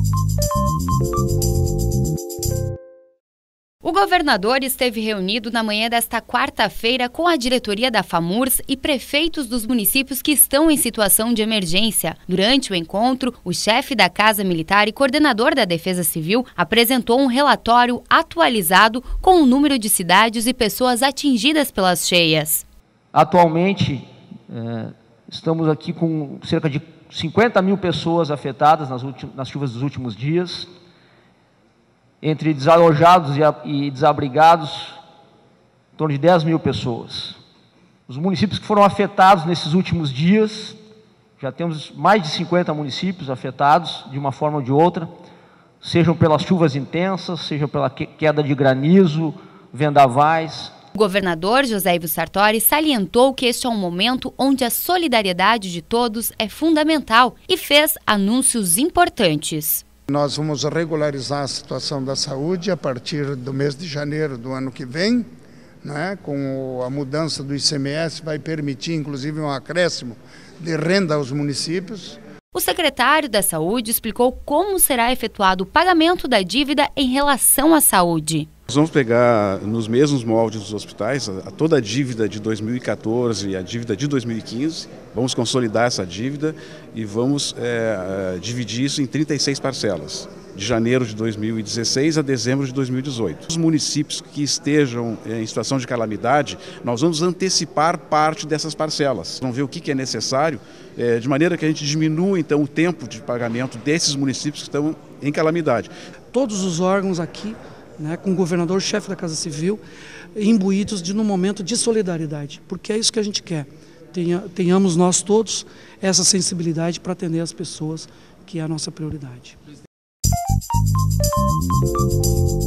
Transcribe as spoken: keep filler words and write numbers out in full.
O governador esteve reunido na manhã desta quarta-feira com a diretoria da FAMURS e prefeitos dos municípios que estão em situação de emergência. Durante o encontro, o chefe da Casa Militar e coordenador da Defesa Civil apresentou um relatório atualizado com o número de cidades e pessoas atingidas pelas cheias. Atualmente, é, estamos aqui com cerca de cinquenta mil pessoas afetadas nas, nas chuvas dos últimos dias. Entre desalojados e desabrigados, em torno de dez mil pessoas. Os municípios que foram afetados nesses últimos dias, já temos mais de cinquenta municípios afetados de uma forma ou de outra, sejam pelas chuvas intensas, seja pela queda de granizo, vendavais. O governador José Ivo Sartori salientou que este é um momento onde a solidariedade de todos é fundamental e fez anúncios importantes. Nós vamos regularizar a situação da saúde a partir do mês de janeiro do ano que vem, né? Com a mudança do I C M S vai permitir inclusive um acréscimo de renda aos municípios. O secretário da Saúde explicou como será efetuado o pagamento da dívida em relação à saúde. Nós vamos pegar nos mesmos moldes dos hospitais a toda a dívida de dois mil e quatorze e a dívida de dois mil e quinze, vamos consolidar essa dívida e vamos é, dividir isso em trinta e seis parcelas, de janeiro de dois mil e dezesseis a dezembro de dois mil e dezoito. Os municípios que estejam em situação de calamidade, nós vamos antecipar parte dessas parcelas, vamos ver o que é necessário, é, de maneira que a gente diminua então o tempo de pagamento desses municípios que estão em calamidade. Todos os órgãos aqui, né, com o governador, chefe da Casa Civil, imbuídos de um momento de solidariedade, porque é isso que a gente quer. Tenha, tenhamos nós todos essa sensibilidade para atender as pessoas, que é a nossa prioridade.